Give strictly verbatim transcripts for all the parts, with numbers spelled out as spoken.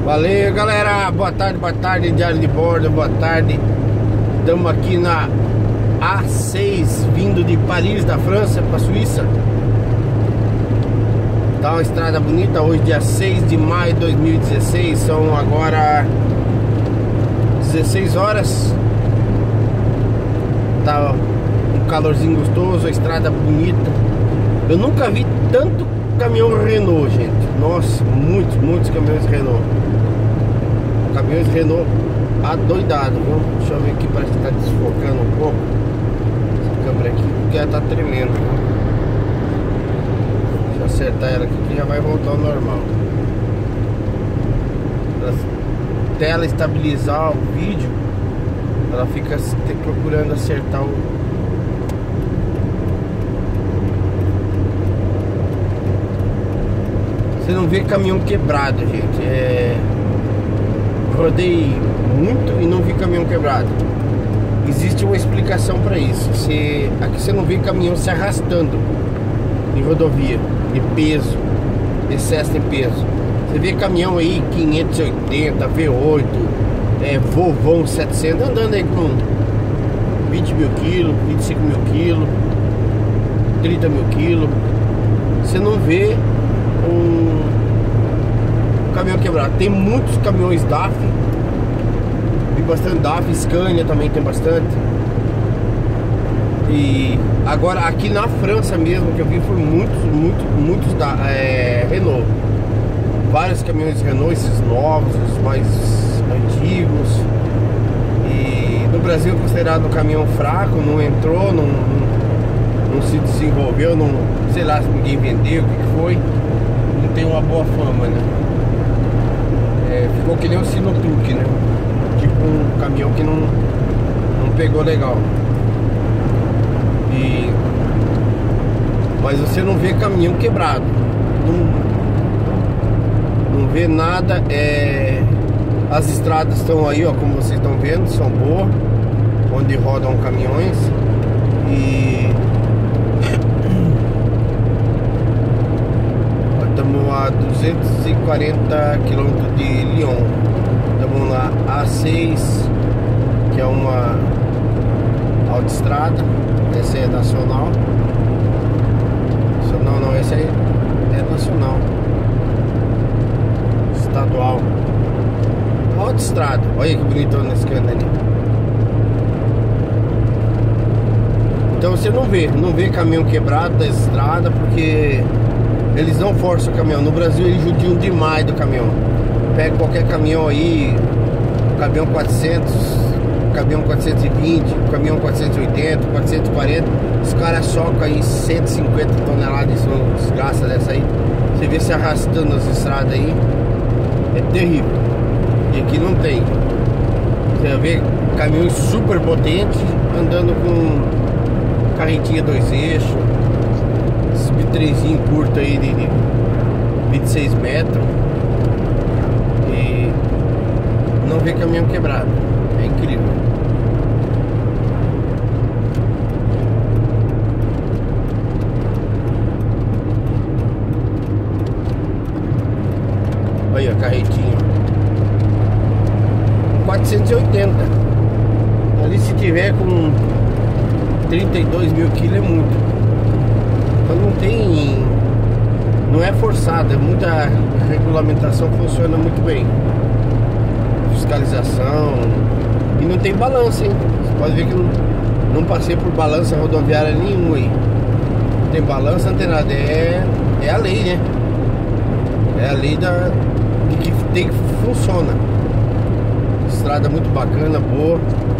Valeu, galera, boa tarde, boa tarde, diário de bordo, boa tarde. Estamos aqui na A seis, vindo de Paris, da França, para a Suíça. Tá uma estrada bonita, hoje dia seis de maio de dois mil e dezesseis. São agora dezesseis horas. Tá um calorzinho gostoso, a estrada bonita. Eu nunca vi tanto caminhão Renault, gente. Nossa, muitos, muitos caminhões Renault. Caminhões Renault adoidado, viu? Deixa eu ver aqui, parece que tá desfocando um pouco essa câmera aqui, porque ela tá tremendo, viu? Deixa eu acertar ela aqui que já vai voltar ao normal. Até ela estabilizar o vídeo, ela fica procurando acertar o... Você não vê caminhão quebrado, gente. É... Rodei muito e não vi caminhão quebrado. Existe uma explicação para isso. Você... Aqui você não vê caminhão se arrastando em rodovia, de peso, excesso de peso. Você vê caminhão aí quinhentos e oitenta, V oito, é, Volvão setecentos, andando aí com vinte mil quilos, vinte e cinco mil quilos, trinta mil quilos. Você não vê um caminhão quebrado. Tem muitos caminhões D A F, vi bastante D A F, Scania também tem bastante. E agora aqui na França mesmo, que eu vi, foi muitos, muitos, muitos da é, Renault. Vários caminhões Renault, esses novos, os mais antigos. E no Brasil é considerado um caminhão fraco, não entrou, não, não, não se desenvolveu, não, sei lá se ninguém vendeu, o que que foi. Não tem uma boa fama, né? É, ficou que nem um Sinotruque, né? Tipo um caminhão que não, não pegou legal. E... Mas você não vê caminhão quebrado, não, não vê nada. É... As estradas estão aí, ó, como vocês estão vendo, são boas, onde rodam caminhões. E estamos a duzentos e quarenta quilômetros de Lyon. Estamos na A seis, que é uma autoestrada. Essa é nacional. Não, não, essa aí é nacional. Estadual. Autoestrada. Olha que bonitão nesse cano ali. Então você não vê, não vê caminhão quebrado da estrada, porque eles não forçam o caminhão. No Brasil eles judiam demais do caminhão. Pega qualquer caminhão aí, caminhão quatrocentos, caminhão quatrocentos e vinte, caminhão quatrocentos e oitenta, quatrocentos e quarenta. Os caras socam aí cento e cinquenta toneladas de desgraça dessa aí. Você vê se arrastando nas estradas aí. É terrível. E aqui não tem. Você vai ver caminhões super potentes andando com carretinha dois eixos, esse bitrezinho curto aí de vinte e seis metros. E não vê caminhão quebrado. É incrível. Olha a carretinha. quatrocentos e oitenta. Ali se tiver com trinta e dois mil quilos é muito. Então não tem... Não é forçado, é muita regulamentação, funciona muito bem. Fiscalização. E não tem balança, hein? Você pode ver que não, não passei por balança rodoviária nenhuma aí. Não tem balança, não tem nada. É, é a lei, né? É a lei da, de que tem que funciona. Estrada muito bacana, boa.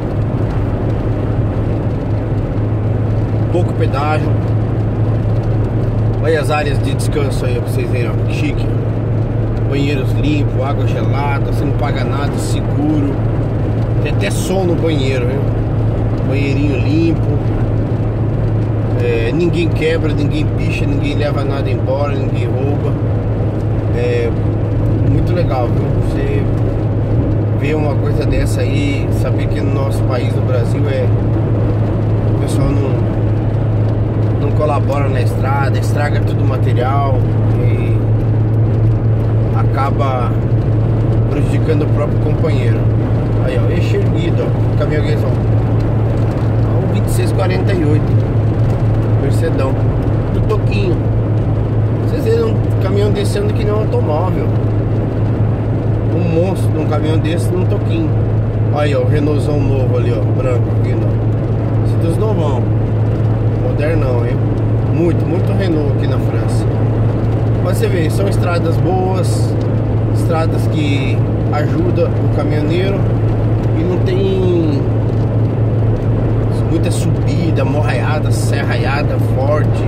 Pouco pedágio. Olha as áreas de descanso aí pra vocês verem, ó. Chique. Banheiros limpos, água gelada, você não paga nada, seguro. Tem até som no banheiro, viu? Banheirinho limpo. É, ninguém quebra, ninguém picha, ninguém leva nada embora, ninguém rouba. É muito legal, viu? Você ver uma coisa dessa aí, saber que no nosso país, no Brasil, é o pessoal não, não colabora na estrada, estraga tudo o material e acaba prejudicando o próprio companheiro. Aí, ó, eixo erguido, ó, caminhão guizão. Ó, vinte e seis quarenta e oito. Mercedão. Do toquinho. Vocês viram um caminhão descendo que nem um automóvel. Um monstro de um caminhão desse num toquinho. Aí, ó, o Renaultzão novo ali, ó, branco, vindo, ó. Esse dos novão. Modernão, hein? Muito, muito Renault aqui na França. Mas você vê, são estradas boas, estradas que ajudam o caminhoneiro e não tem muita subida, morraiada, serraiada forte.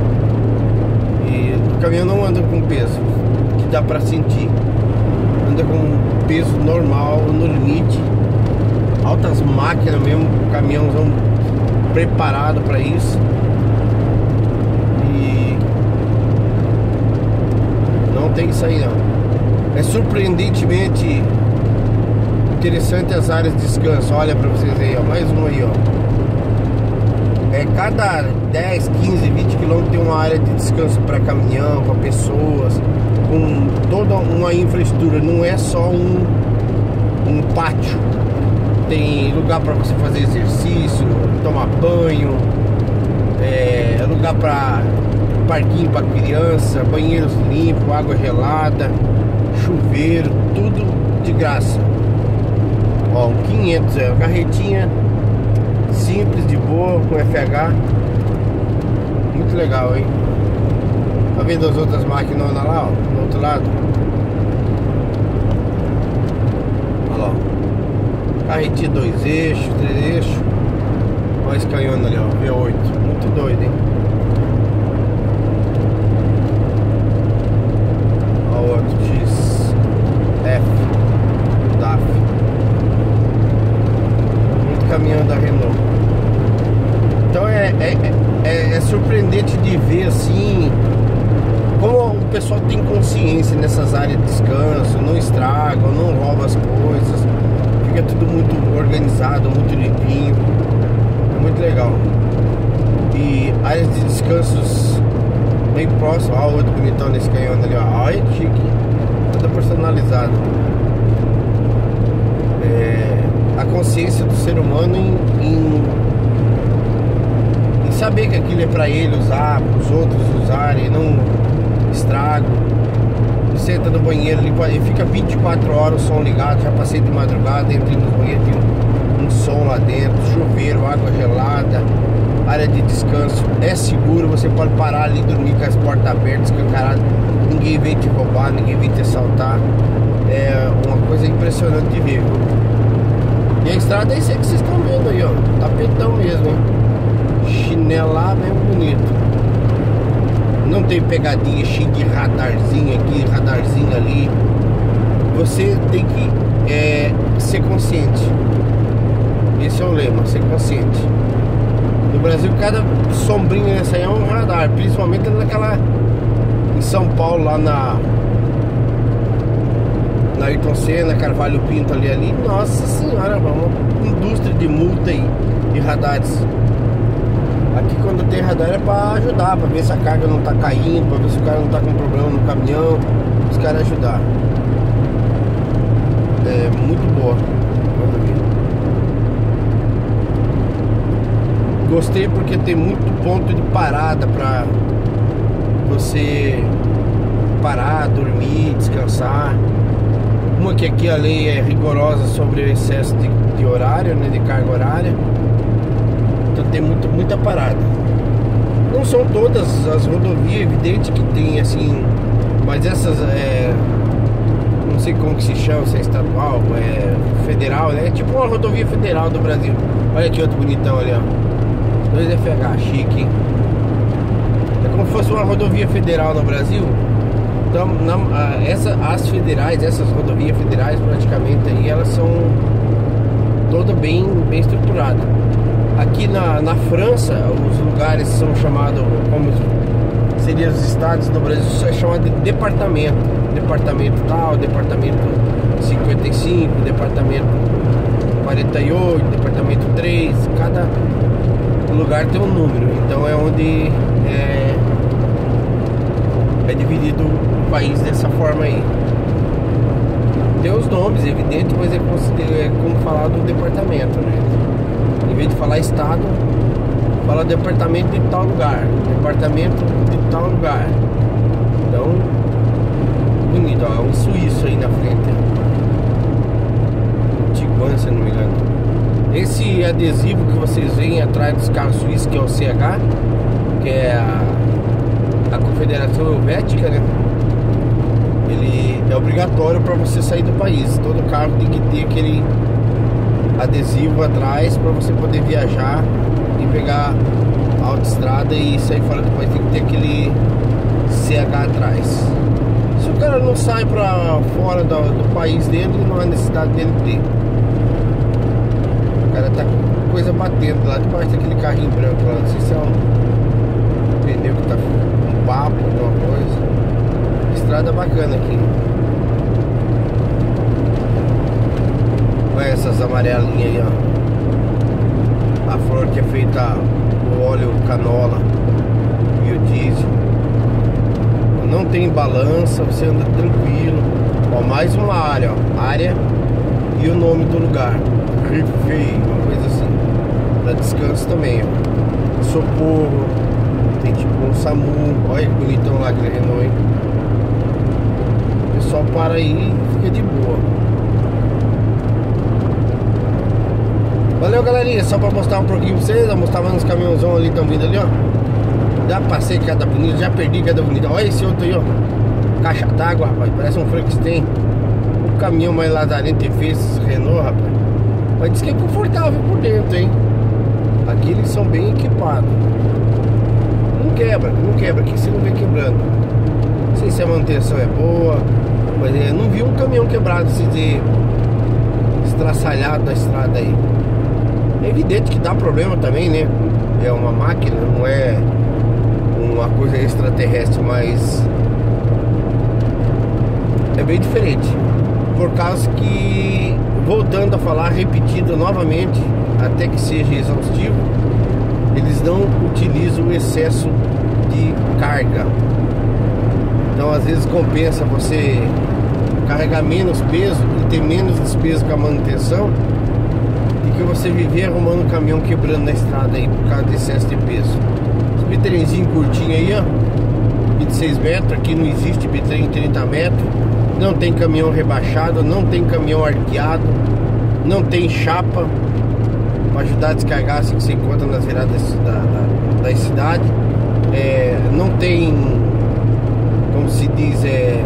E o caminhão não anda com peso que dá pra sentir. Anda com peso normal, no limite. Altas máquinas mesmo, caminhãozão preparado para isso. E não tem isso aí não. É surpreendentemente interessante as áreas de descanso. Olha para vocês aí, ó, mais um aí, ó. É, cada dez, quinze, vinte quilômetros tem uma área de descanso para caminhão, para pessoas, com toda uma infraestrutura. Não é só um, um pátio. Tem lugar para você fazer exercício, tomar banho, é, lugar para parquinho para criança, banheiros limpos, água gelada, chuveiro, tudo de graça. Ó, um quinhentos, é uma carretinha simples, de boa, com F H. Muito legal, hein? Tá vendo as outras máquinas lá, ó, do outro lado? Olha lá, ó. Carretinha dois eixos, três eixos. Olha esse canhão ali, ó, V oito. Muito doido, hein? Olha o outro X F D A F. Muito caminhão da Renault. Então é, é, é, é surpreendente de ver assim como o pessoal tem consciência nessas áreas de descanso, não estragam, não roubam as coisas. É tudo muito organizado, muito limpinho. É muito legal. E áreas de descansos bem próximas. Olha o outro bonitão nesse canhão ali, ó. Olha que chique. Tudo personalizado. É, a consciência do ser humano em, em, em saber que aquilo é pra ele usar, para os outros usarem, não estrago. Você entra no banheiro e fica vinte e quatro horas o som ligado. Já passei de madrugada, entrei no banheiro, tem um, um som lá dentro, chuveiro, água gelada, área de descanso, é seguro, você pode parar ali, dormir com as portas abertas, escancaradas, ninguém vem te roubar, ninguém vem te assaltar. É uma coisa impressionante de ver. E a estrada é isso aí que vocês estão vendo aí, ó, tapetão mesmo, hein? Chinelar mesmo bonito. Não tem pegadinha cheia de radarzinho aqui, radarzinho ali. Você tem que é, ser consciente. Esse é o lema, ser consciente. No Brasil, cada sombrinha nessa aí é um radar. Principalmente naquela... Em São Paulo, lá na... Na Ayrton Senna, Carvalho Pinto ali, ali. Nossa senhora, uma indústria de multa aí, de radares. Aqui quando tem radar é pra ajudar, pra ver se a carga não tá caindo, pra ver se o cara não tá com problema no caminhão, os caras ajudar. É muito boa. Gostei porque tem muito ponto de parada pra você parar, dormir, descansar. Uma que aqui a lei é rigorosa sobre o excesso de, de horário, né, de carga horária. Então tem muito, muita parada. Não são todas as rodovias, evidente que tem assim, mas essas é, não sei como que se chama, se é estadual, é federal, né? É tipo uma rodovia federal do Brasil. Olha aqui outro bonitão ali, ó. dois F H, chique, hein? É como se fosse uma rodovia federal no Brasil. Então, na, essa, as federais, essas rodovias federais praticamente aí, elas são todas bem, bem estruturadas. Aqui na, na França, os lugares são chamados, como seriam os estados do Brasil, é chamado de departamento. Departamento tal, departamento cinquenta e cinco, departamento quarenta e oito, departamento três. Cada lugar tem um número. Então é onde é, é dividido o país dessa forma aí. tem os nomes, é evidente, mas é como, é como falar do departamento, né? Em vez de falar estado, fala departamento de tal lugar, departamento de tal lugar. Então, bonito, ó, um suíço aí na frente. Tiguan, se não me engano. Esse adesivo que vocês veem atrás dos carros suíços, que é o C H, que é a, a Confederação Helvética, né? Ele é obrigatório para você sair do país. Todo carro tem que ter aquele adesivo atrás para você poder viajar e pegar a autoestrada e sair fora do país. Tem que ter aquele C H atrás. Se o cara não sai para fora do, do país dele, não há necessidade dele ter. O cara tá com coisa batendo lá debaixo daquele carrinho branco lá. Não sei se é um pneu que tá um papo, alguma coisa. Estrada bacana aqui. Olha essas amarelinhas aí, ó. A flor que é feita o óleo canola e o diesel. Não tem balança, você anda tranquilo. Ó, mais uma área, ó. Área e o nome do lugar. Refei, uma coisa assim. Pra descanso também, ó. Socorro. Tem tipo um SAMU. Olha que bonitão lá, aquele Renault, hein? O pessoal para aí e fica de boa. Valeu, galerinha, só pra mostrar um pouquinho pra vocês. Eu mostrava uns caminhãozão ali, estão vindo ali, ó. Já passei cada bonito, já perdi cada bonito. Olha esse outro aí, ó. Caixa d'água, rapaz, parece um Frankenstein. O caminhão mais lazarento e fez Renault, rapaz. Mas diz que é confortável por dentro, hein. Aqui eles são bem equipados. Não quebra, não quebra, aqui você não vê quebrando. Não sei se a manutenção é boa, mas é, não vi um caminhão quebrado assim de estraçalhado na estrada aí. É evidente que dá problema também, né? É uma máquina, não é uma coisa extraterrestre, mas é bem diferente. Por causa que, voltando a falar, repetido novamente, até que seja exaustivo, eles não utilizam o excesso de carga. Então às vezes compensa você carregar menos peso e ter menos despesa com a manutenção do que você viver arrumando um caminhão quebrando na estrada aí por causa de excesso de peso. Esse bitrenzinho curtinho aí, ó, vinte e seis metros, aqui não existe bitrem trinta metros, não tem caminhão rebaixado, não tem caminhão arqueado, não tem chapa para ajudar a descargar assim que você encontra nas viradas da, da, da cidade. É, não tem, como se diz, é,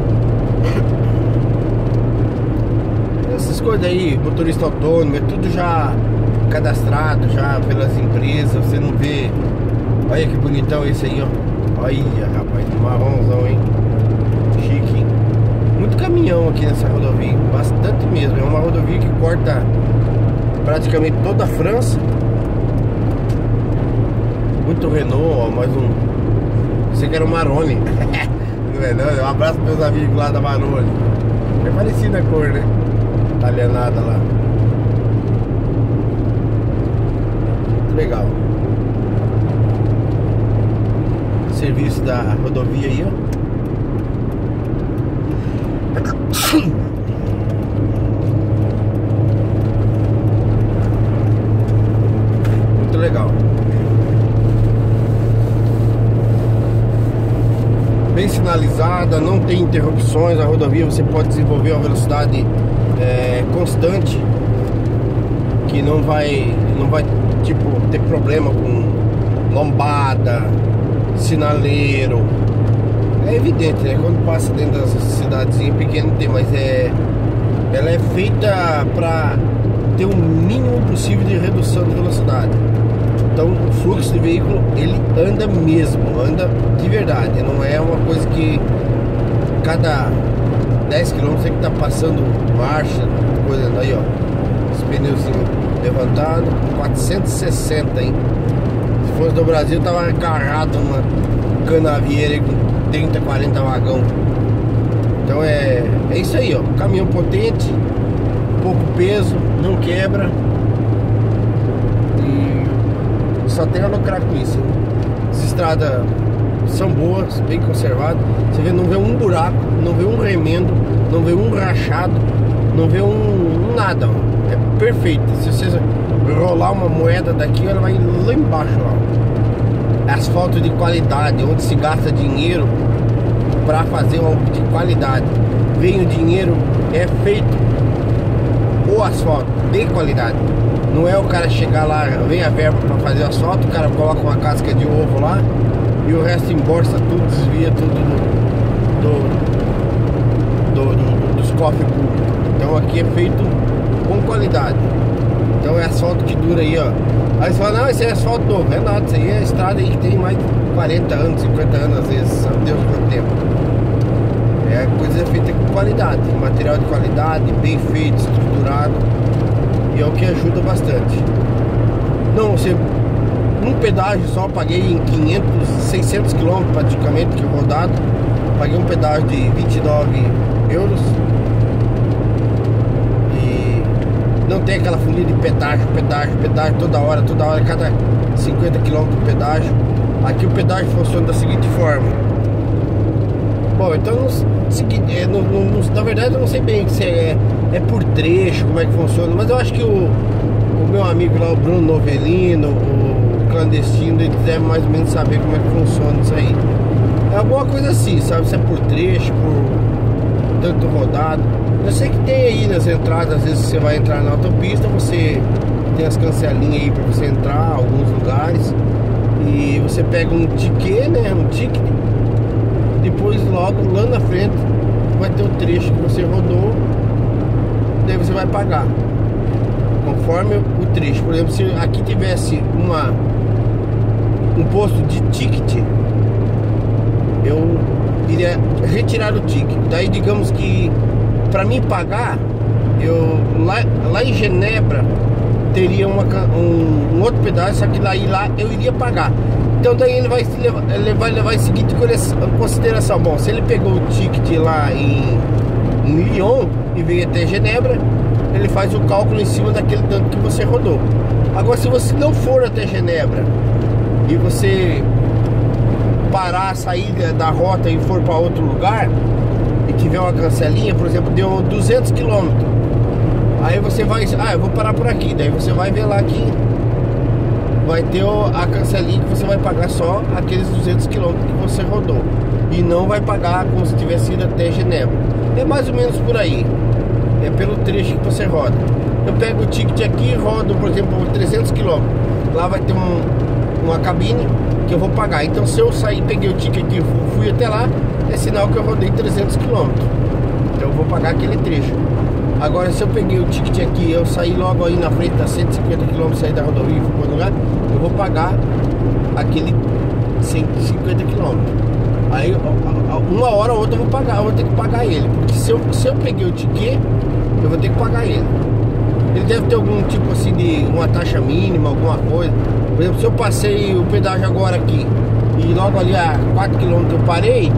essas coisas aí, motorista autônomo, é tudo já cadastrado já pelas empresas, você não vê. Olha que bonitão esse aí, ó. Olha, rapaz, marronzão, hein? Chique. Muito caminhão aqui nessa rodovia, bastante mesmo. É uma rodovia que corta praticamente toda a França. Muito Renault, ó, mais um. Você que era o Maroni. Um abraço para meus amigos lá da Maroni. É parecida a cor, né? Italianada lá. Muito legal. Serviço da rodovia aí, ó. Muito legal. Bem sinalizada, não tem interrupções. A rodovia você pode desenvolver uma velocidade é, constante, que não vai, não vai tipo ter problema com lombada, sinaleiro. É evidente, né? Quando passa dentro das cidadezinhas pequenas tem, mas é, ela é feita para ter o mínimo possível de redução de velocidade. Então o fluxo de veículo ele anda mesmo, anda de verdade. Não é uma coisa que cada dez quilômetros tem que estar tá passando marcha, coisa aí, ó. Esse pneuzinho levantado, quatrocentos e sessenta, hein? Se fosse do Brasil, tava agarrado numa canavieira aí com trinta, quarenta vagão. Então é, é isso aí, ó. Caminhão potente, pouco peso, não quebra. E só tem a lucrar com isso, hein? As estradas são boas, bem conservadas. Você vê, não vê um buraco, não vê um remendo, não vê um rachado, não vê um, um nada, ó. É perfeito. Se você rolar uma moeda daqui, ela vai lá embaixo, ó. Asfalto de qualidade, onde se gasta dinheiro para fazer uma de qualidade. Vem o dinheiro, é feito o asfalto de qualidade. Não é o cara chegar lá, vem a verba para fazer asfalto, o cara coloca uma casca de ovo lá e o resto embolsa tudo, desvia tudo do, do, do, do, dos cofres públicos. Então aqui é feito com qualidade. Então é asfalto que dura aí, ó. Aí você fala, não, esse é asfalto novo. É nada, isso aí é estrada aí que tem mais de quarenta anos, cinquenta anos às vezes, sabe Deus quanto tempo. É coisa feita com qualidade, material de qualidade, bem feito, estruturado. E é o que ajuda bastante. Não, você, um pedágio só paguei em quinhentos, seiscentos quilômetros praticamente, que rodado. Paguei um pedágio de vinte e nove euros. E não tem aquela folia de pedágio, pedágio, pedágio toda hora, toda hora, cada cinquenta quilômetros de pedágio. Aqui o pedágio funciona da seguinte forma. Bom, então no, seguinte, é, no, no, na verdade eu não sei bem se é, é por trecho, como é que funciona, mas eu acho que o, o meu amigo lá, o Bruno Novelino, o clandestino, ele deve mais ou menos saber como é que funciona isso aí. É alguma coisa assim, sabe? Se é por trecho, por tanto rodado. Eu sei que tem aí nas entradas, às vezes você vai entrar na autopista, você tem as cancelinhas aí para você entrar em alguns lugares. E você pega um ticket, né? Um ticket. Depois logo lá na frente vai ter o trecho que você rodou. Daí você vai pagar conforme o trecho. Por exemplo, se aqui tivesse uma um posto de ticket, eu iria retirar o ticket. Daí digamos que para mim pagar, eu lá, lá em Genebra teria uma, um, um outro pedaço, só que lá e lá eu iria pagar. Então daí ele vai levar, ele vai levar em seguinte consideração. Bom, se ele pegou o ticket lá em, em Lyon e veio até Genebra, ele faz o cálculo em cima daquele tanto que você rodou. Agora, se você não for até Genebra e você parar, sair da rota e for para outro lugar e tiver uma cancelinha, por exemplo, deu duzentos quilômetros, aí você vai, ah, eu vou parar por aqui. Daí você vai ver lá que vai ter a cancelinha que você vai pagar só aqueles duzentos quilômetros que você rodou e não vai pagar como se tivesse ido até Genebra. É mais ou menos por aí. É pelo trecho que você roda. Eu pego o ticket aqui e rodo, por exemplo, trezentos quilômetros. Lá vai ter um, uma cabine que eu vou pagar. Então se eu sair, peguei o ticket aqui e fui até lá, é sinal que eu rodei trezentos quilômetros. Então eu vou pagar aquele trecho. Agora, se eu peguei o ticket aqui, eu saí logo aí na frente, da cento e cinquenta quilômetros, saí da rodovia e fui para outro lugar, eu vou pagar aquele cento e cinquenta quilômetros. Aí, uma hora ou outra eu vou pagar, eu vou ter que pagar ele. Porque se eu, se eu peguei o ticket, eu vou ter que pagar ele. Ele deve ter algum tipo assim de uma taxa mínima, alguma coisa. Por exemplo, se eu passei o pedágio agora aqui e logo ali a quatro quilômetros eu parei,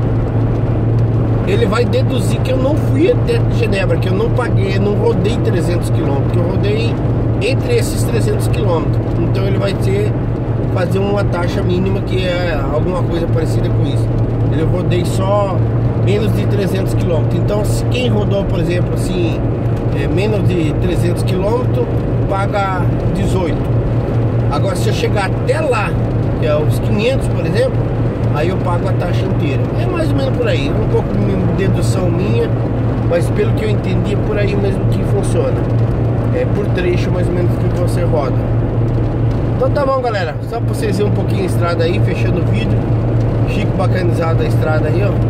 ele vai deduzir que eu não fui até Genebra, que eu não paguei, não rodei trezentos quilômetros, que eu rodei entre esses trezentos quilômetros. Então ele vai ter fazer uma taxa mínima que é alguma coisa parecida com isso. Ele rodei só menos de trezentos quilômetros. Então se quem rodou, por exemplo, assim, é, menos de trezentos quilômetros, paga dezoito. Agora se eu chegar até lá, que é os quinhentos, por exemplo, aí eu pago a taxa inteira. É mais ou menos por aí, um pouco de dedução minha, mas pelo que eu entendi é por aí mesmo que funciona. É por trecho mais ou menos que você roda. Então tá bom, galera, só pra vocês verem um pouquinho a estrada aí, fechando o vídeo. Chico bacanizado a estrada aí, ó.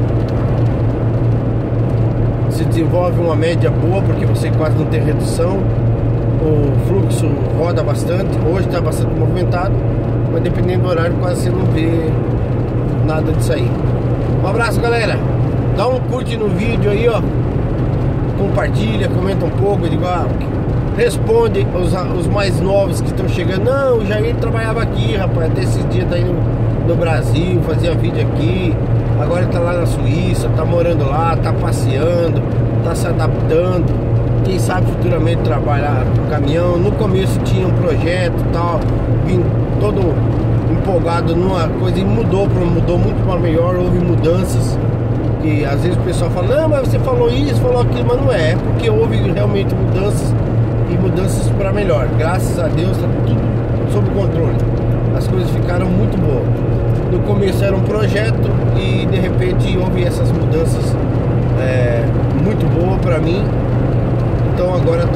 Se desenvolve uma média boa, porque você quase não tem redução. O fluxo roda bastante, hoje tá bastante movimentado, mas dependendo do horário quase você não vê nada disso aí. Um abraço, galera. Dá um curte no vídeo aí, ó. Compartilha, comenta um pouco. Digo, ah, responde os, os mais novos que estão chegando. Não, o Jair trabalhava aqui, rapaz. Até esses dias tá indo no Brasil, fazia vídeo aqui. Agora ele tá lá na Suíça, tá morando lá, tá passeando, tá se adaptando. Quem sabe futuramente trabalhar no caminhão. No começo tinha um projeto e tal, vim todo empolgado numa coisa e mudou, mudou muito para melhor, houve mudanças. que às vezes o pessoal fala, não, mas você falou isso, falou aquilo, mas não é, é porque houve realmente mudanças e mudanças para melhor. Graças a Deus está tudo sob controle. As coisas ficaram muito boas. No começo era um projeto e de repente houve essas mudanças